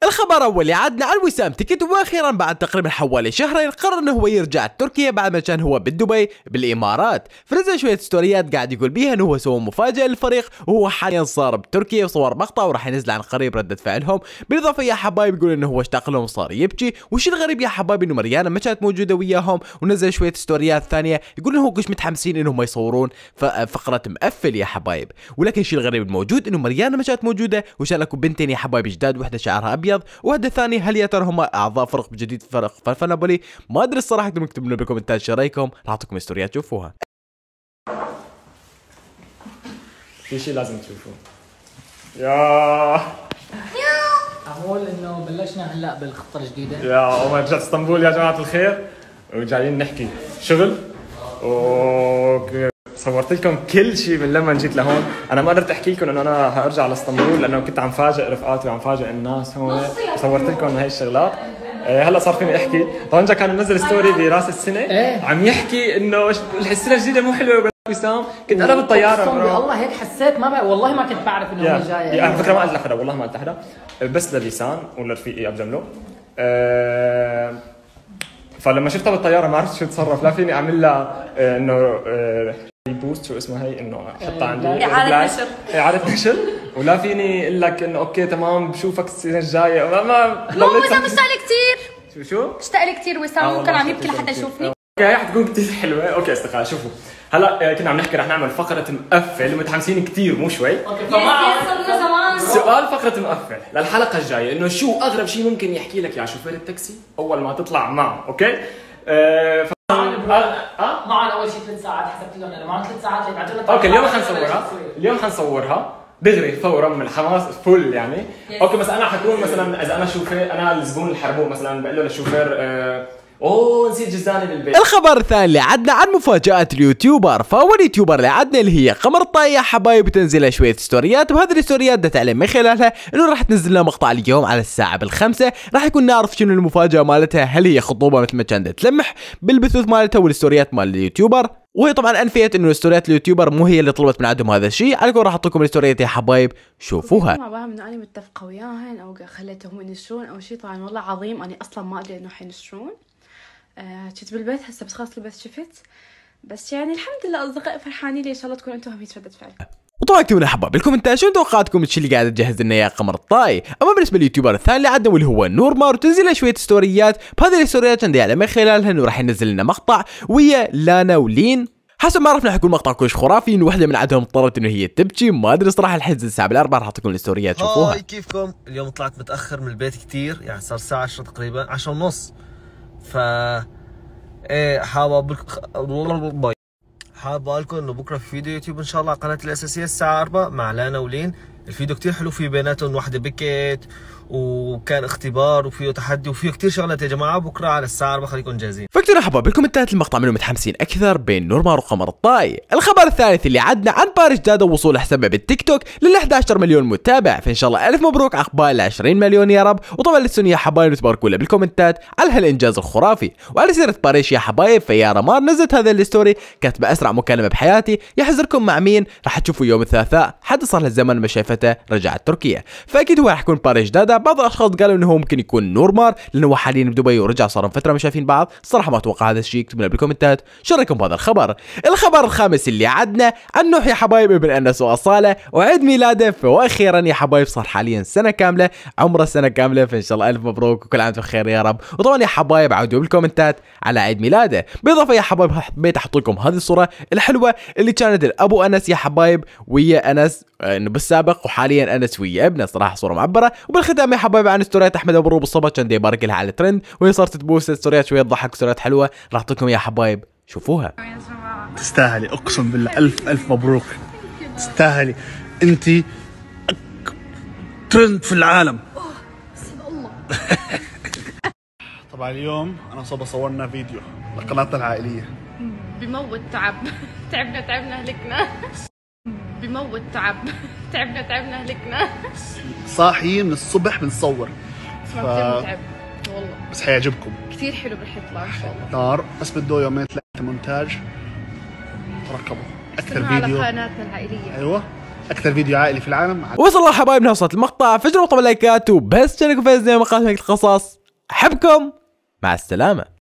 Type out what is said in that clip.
الخبر اول اللي عدنا عن وسام تكت، واخيرا بعد تقريبا حوالي شهرين قرر انه هو يرجع تركيا بعد ما كان هو بدبي بالامارات. فنزل شويه ستوريات قاعد يقول بيها انه هو سوى مفاجاه للفريق وهو حاليا صار بتركيا وصور مقطع وراح ينزل عن قريب رده فعلهم. بالاضافه يا حبايب يقول انه هو اشتاق لهم وصار يبكي. وش الغريب يا حبايب انه مريانا ما كانت موجوده وياهم، ونزل شويه ستوريات ثانيه يقول انه هو مش متحمسين انهم يصورون فقره مقفل يا حبايب. ولكن الشيء الغريب الموجود انه مريانا ما كانت موجوده وشاركوا بنتين يا حبايب جداد، وحده شعرها ابيض وحده ثانيه. هل يا ترى هم اعضاء فرق جديد فرق فنابولي؟ ما ادري الصراحه. اكتبوا لنا بالكومنتات شو رايكم، راح اعطيكم ستوريات تشوفوها. في شيء لازم تشوفوه. يا اقول انه بلشنا هلا بالخطه الجديده. يا عمر رجعت اسطنبول يا جماعه الخير، وجايين نحكي شغل صورت لكم كل شيء من لما جيت لهون. انا ما قدرت احكي لكم انه انا هارجع لاسطنبول لانه كنت عم فاجئ رفقاتي وعم فاجئ الناس هون، صورت لكم هاي الشغلات. هلا صار فيني احكي. طبعا كان منزل ستوري براس السنه عم يحكي انه السنه الجديده مو حلوه وسام. كنت انا بالطياره والله هيك حسيت، ما والله ما كنت بعرف انه هي جايه. على فكره ما قلت لحدا، والله ما قلت لحدا، بس لليسان ولرفيقي ابجمله. فلما شفتها بالطياره ما عرفت شو اتصرف. لا فيني اعمل لها انه بوست، شو اسمها هي، انه احطها عندي اعاده نشر، ولا فيني اقول لك انه اوكي تمام بشوفك السنه الجايه. ما وسام مشتاق لي كثير. شو مشتاق لي كثير وسام. ممكن عم يبكي لحتى يشوفني. اوكي حتكون كثير حلوه. اوكي استقال. شوفوا هلا كنا عم نحكي رح نعمل فقره مقفل ومتحمسين كثير مو شوي. سؤال فقره مقفل للحلقه الجايه انه شو اغرب شيء ممكن يحكي لك يا شوفير التاكسي اول ما تطلع معه. اوكي معهم اول شيء 3 ساعات حسبت لهم انا معهم 3 ساعات اللي بعدين. اوكي اليوم حنصورها دغري فورا من الحماس فل يعني. اوكي بس انا حكون مثلا اذا انا شوفير، انا الزبون الحربوق مثلا بقول له للشوفير نسيت جزاني بالبيت. الخبر الثاني اللي عدنا عن مفاجأة اليوتيوبر. فاول يوتيوبر اللي عدنا اللي هي قمر الطاي يا حبايب، بتنزل شوية ستوريات، وهذه الستوريات ده تعلم من خلالها انه راح تنزل لنا مقطع اليوم على الساعة 5. راح يكون نعرف شنو المفاجأة مالتها، هل هي خطوبة مثل ما كانت تلمح بالبثوث مالتها والستوريات مال اليوتيوبر. وهي طبعا انفيت انه ستوريات اليوتيوبر مو هي اللي طلبت من عندهم هذا الشيء. على كل راح احط لكم الستوريات يا حبايب شوفوها. ما بهم انه انا متفقه وياهن او خليتهم ينشرون او شيء. طبعا والله عظيم، انا اصلا ما ادري انه حينشرون. كنت بالبيت هسه بس خلاص البيت شفت. بس يعني الحمد لله اصدقائي فرحانين لي، ان شاء الله تكونوا انتم هم ردة فعل. وطبعا اكتبوا لنا حبايب بالكومنتات شو توقعاتكم الشيء اللي قاعد تجهز لنا يا قمر الطاي. اما بالنسبه لليوتيوبر الثاني اللي عندنا واللي هو نورمار، وتنزل شويه ستوريات. بهذه الستوريات عندي على من خلالها انه راح ينزل لنا مقطع ويا لانا ولين. حسب ما عرفنا حيكون مقطع كلش خرافي، انه وحده من عندهم اضطرت انه هي تبكي. ما ادري صراحه الحجز الساعه 4 راح اعطيكم الستوريات شوفوها. هاي كيفكم؟ اليوم طلعت متاخر من البيت كثير، يعني صار الساعه 10 تقريبا 10 ونص. ف حابب اقول لكم انه بكره في فيديو يوتيوب ان شاء الله على قناتي الاساسيه الساعه 4 مع لانا ولين. الفيديو كتير حلو، في بيناتهم وحده بكت وكان اختبار وفيه تحدي وفيه كتير شغلات يا جماعه. بكره على الساعه 4 خليكم جاهزين. فاكتبوا حبايب بالكومنتات المقطع منه متحمسين اكثر بين نورمار وقمر الطاي. الخبر الثالث اللي عدنا عن باريس دادا ووصول حسابه بالتيك توك لل 11 مليون متابع. فان شاء الله الف مبروك عقبال 20 مليون يا رب. وطبعا للسنة يا حبايب تباركوا له بالكومنتات على هالانجاز الخرافي. وعلى سيره باريس يا حبايب، فيا رمار نزلت هذا الستوري كاتبه اسرع مكالمه بحياتي، يحذركم مع مين راح تشوفوا يوم الثلاثاء. حد صار له زمن ما شايفته رجعت تركيا. فاكيد هو راح يكون باريس دادا. بعض الاشخاص قالوا انه هو ممكن يكون نورمار لانه هو حاليا بدبي ورجع صار فتره ما شايفين بعض. الصراحه ما اتوقع هذا الشيء، اكتبوا لنا بالكومنتات شو رايكم بهذا الخبر. الخبر الخامس اللي عدنا عن نوح يا حبايب ابن انس واصاله وعيد ميلاده. واخيرا يا حبايب صار حاليا سنه كامله، عمره سنه كامله. فان شاء الله الف مبروك وكل عام وانتم بخير يا رب. وطبعا يا حبايب عودوا بالكومنتات على عيد ميلاده. بالاضافه يا حبايب حبيت احط لكم هذه الصوره الحلوه اللي كانت ابو انس يا حبايب ويا انس انه بالسابق، وحاليا انس ويا ابنه. صراحه صوره معبره. وبالختام يا حبايب عن ستوريات احمد ابو روب الصبا كان يبارك لها على الترند، وهي صارت تبوست ستوريات شويه تضحك ستوريات حلوه. راح اعطيكم يا حبايب شوفوها. تستاهلي اقسم بالله، الف مبروك. تستاهلي، انت ترند في العالم. الله. طبعا اليوم انا صورنا فيديو لقناتنا العائليه. بموت تعبنا هلكنا. بموت تعبنا هلكنا. صاحيين من الصبح بنصور. متعب والله، بس حيعجبكم كثير حلو رح يطلع ان شاء الله. نار. بس بده يومين 3 مونتاج. تركبوا اكثر على فيديو قناتنا العائليه. ايوه اكثر فيديو عائلي في العالم. وصل الله حبايبنا وصلت المقطع، فجروا طبعا لايكات وبس تشاركوا في زي مقاطع القصص. احبكم، مع السلامه.